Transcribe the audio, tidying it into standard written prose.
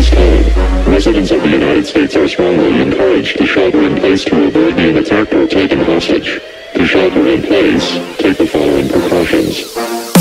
this time, residents of the United States are strongly encouraged to shelter in place to avoid being attacked or taken hostage. To shelter in place, take the following precautions.